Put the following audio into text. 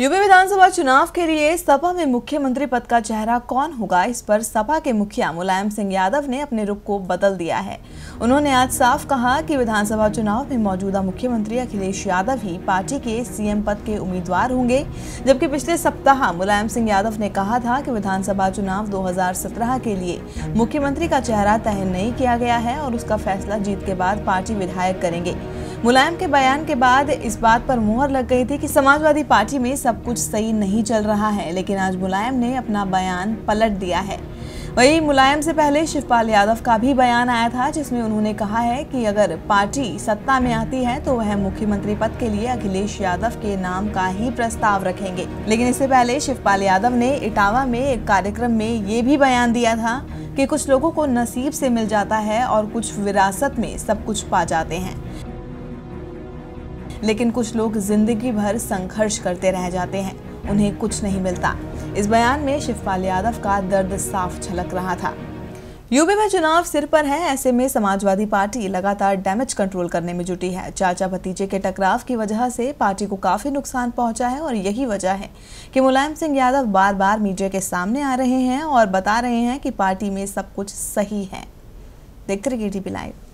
UP विधानसभा चुनाव के लिए सपा में मुख्यमंत्री पद का चेहरा कौन होगा, इस पर सपा के मुखिया मुलायम सिंह यादव ने अपने रुख को बदल दिया है। उन्होंने आज साफ कहा कि विधानसभा चुनाव में मौजूदा मुख्यमंत्री अखिलेश यादव ही पार्टी के सीएम पद के उम्मीदवार होंगे, जबकि पिछले सप्ताह मुलायम सिंह यादव ने कहा था कि विधानसभा चुनाव 2017 के लिए मुख्यमंत्री का चेहरा तय नहीं किया गया है और उसका फैसला जीत के बाद पार्टी विधायक करेंगे। मुलायम के बयान के बाद इस बात पर मुहर लग गई थी कि समाजवादी पार्टी में सब कुछ सही नहीं चल रहा है, लेकिन आज मुलायम ने अपना बयान पलट दिया है। वहीं मुलायम से पहले शिवपाल यादव का भी बयान आया था, जिसमें उन्होंने कहा है कि अगर पार्टी सत्ता में आती है तो वह मुख्यमंत्री पद के लिए अखिलेश यादव के नाम का ही प्रस्ताव रखेंगे। लेकिन इससे पहले शिवपाल यादव ने इटावा में एक कार्यक्रम में ये भी बयान दिया था कि कुछ लोगों को नसीब से मिल जाता है और कुछ विरासत में सब कुछ पा जाते हैं, लेकिन कुछ लोग जिंदगी भर संघर्ष करते रह जाते हैं, उन्हें कुछ नहीं मिलता। इस बयान में शिवपाल यादव का दर्द साफ झलक रहा था। यूपी में चुनाव सिर पर है, ऐसे में समाजवादी पार्टी लगातार डैमेज कंट्रोल करने में जुटी है। चाचा भतीजे के टकराव की वजह से पार्टी को काफी नुकसान पहुंचा है और यही वजह है कि मुलायम सिंह यादव बार बार मीडिया के सामने आ रहे हैं और बता रहे हैं कि पार्टी में सब कुछ सही है। देखते रहिए केटीवी लाइव।